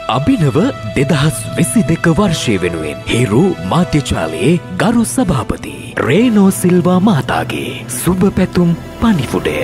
අභිනව 2022 වර්ෂය වෙනුවෙන් හිරු මාධ්‍යජාලයේ ගරු සභාපති රේනෝ සිල්වා මහතාගේ සුබ පැතුම් පණිවුඩය.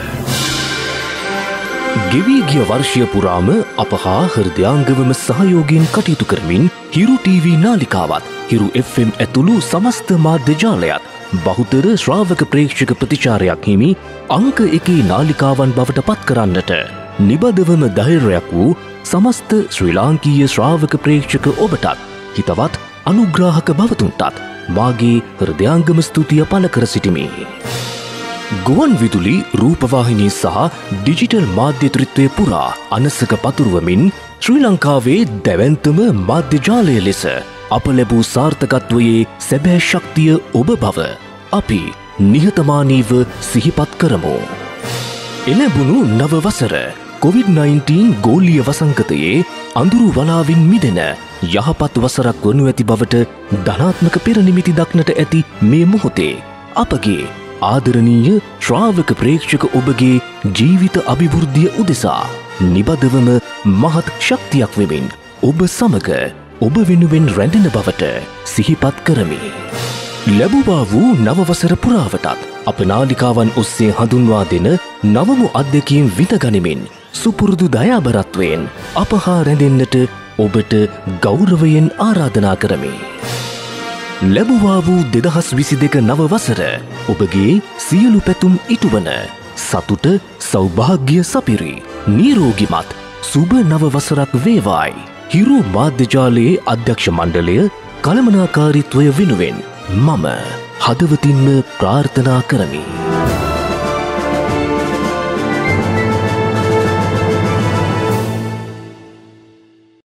ගෙවී ගිය වර්ෂය පුරාම අප හා හෘදයාංගවම සහයෝගයෙන් කටයුතු කරමින් හිරු TV නාලිකාවත් හිරු FM ඇතුළු සමස්ත මාධ්‍යජාලයත් බහුතර ශ්‍රාවක ප්‍රේක්ෂක ප්‍රතිචාරයක් හිමි අංක 1 නාලිකාවන් බවට පත් කරන්නට නිබදවම ධෛර්යයක් වූ සමස්ත ශ්‍රී ලාංකීය ශ්‍රාවක ප්‍රේක්ෂක ඔබටත් හිතවත් අනුග්‍රාහක බවතුන්ටත් මාගේ හෘදයාංගම ස්තුතිය පළ කර සිටිමි. ගුවන් විදුලි රූපවාහිනී සහ ඩිජිටල් මාධ්‍යත්‍රිත්වය පුරා අනසක පතුරුවමින් ශ්‍රී ලංකාවේ දැවැන්තම මාධ්‍යජාලය ලෙස අප ලැබූ සාර්ථකත්වයේ සැබෑ ශක්තිය ඔබ බව අපි නිහතමානීව සිහිපත් කරමු. එළඹුණු නව වසර COVID-19 ගෝලීය වසංගතයේ අඳුරු වලාවින් මිදෙන යහපත් වසරක් වනු ඇති බවට ධනාත්මක පෙරනිමිති දක්නට ඇති මේ මොහොතේ අපගේ ආදරණීය ශ්‍රාවක ප්‍රේක්ෂක ඔබගේ ජීවිත අභිවෘද්ධිය උදෙසා නිබදවම මහත් ශක්තියක් වෙමින් ඔබ සමග ඔබ වෙනුවෙන් රැඳෙන බවට සිහිපත් කරමි. ලැබුවා වූ නවවසර පුරාවටත් අප නාලිකාවන් ඔස්සේ හඳුන්වා දෙන නවමු අත්දැකීම් විඳගනිමින් සුපුරුදු දයාබරත්වයෙන් අප හා රැඳෙන්නට ඔබට ගෞරවයෙන් ආරාධනා කරමි. ලැබුවා වූ 2022 නව වසර ඔබගේ සියලු පැතුම් ඉටුවන සතුට සෞභාග්‍ය සපිරි නිරෝගිමත් සුබ නව වසරක් වේවායි හිරු මාධ්‍යජාලයේ අධ්‍යක්ෂ මණ්ඩලය කළමනාකාරීත්වය වෙනුවෙන් මම හදවතින්ම ප්‍රාර්ථනා කරමි.